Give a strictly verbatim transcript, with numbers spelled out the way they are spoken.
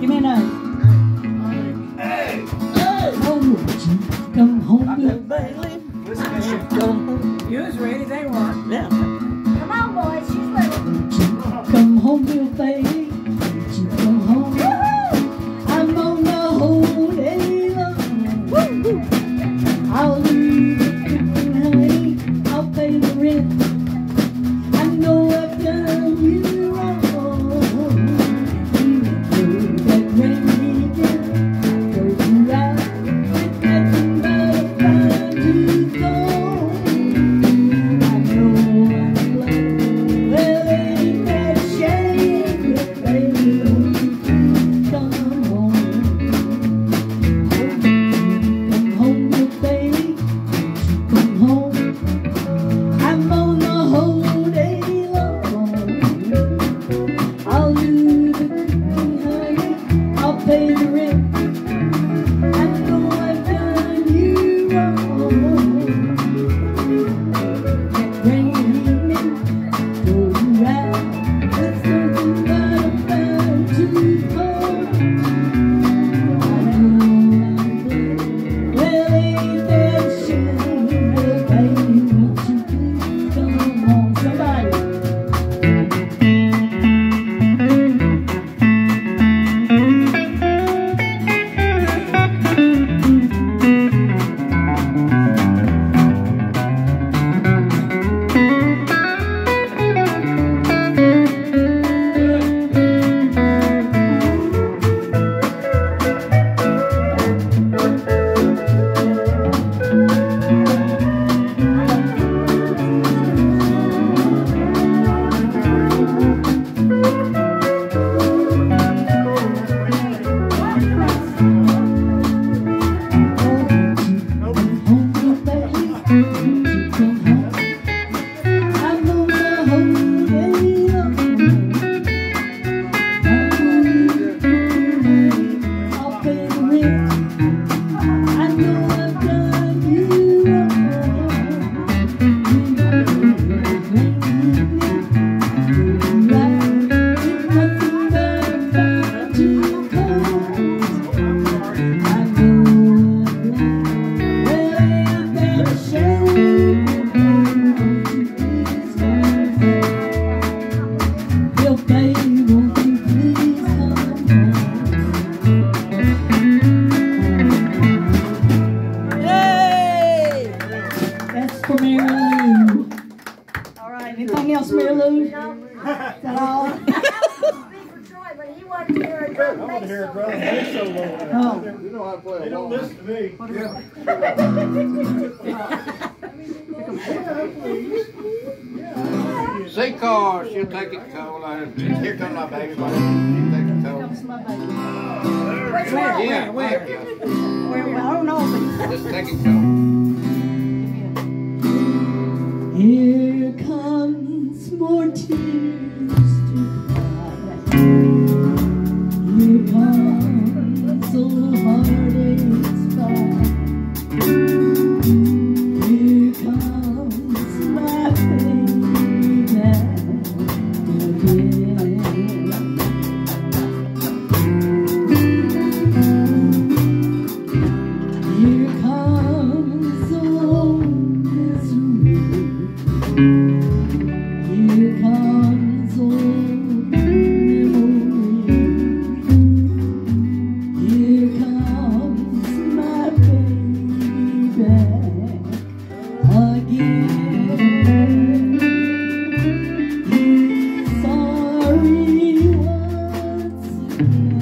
Give me a note. Hey! Hey! Oh, won't you come home, little baby? Come home. You as ready they want. Yeah. Come on, boys. She's ready. Come home, little baby. Won't you come home? I'm on the whole day long. I'll do the cooking, honey. I'll pay the rent. I know I've done you wrong. Even though that rainy day goes right with nothing but a fine tooth comb. I know I'm blind. Well, ain't that a shame, little baby? Won't you come home? Come home, little baby. Won't you come home? I'm on the whole day long. I'll do the cooking, honey. I'll pay the rent. I know I've done you wrong. That rainy evening goes round with nothing but a fine tooth comb. I know I'm blind. Well, ain't that a shame, little baby? Won't you please come home? Somebody. That's for Mary Lou. All right, anything else, Mary Lou? Is that all? That was for Troy, but he wasn't here a drum I want to hear a bass drum bass solo. Oh. You know how to play a Don't listen to me. C-car, she'll take it cold. Here comes my baby. She'll take it cold. Comes my baby. Which one? Yeah, Where, thank you. Where, I don't know, but Just take it cold. here comes more tears to cry. Here comes old heartaches by. Here comes my baby again. Here comes old misery. Here comes old memory. Here comes my baby back again. He's sorry once again.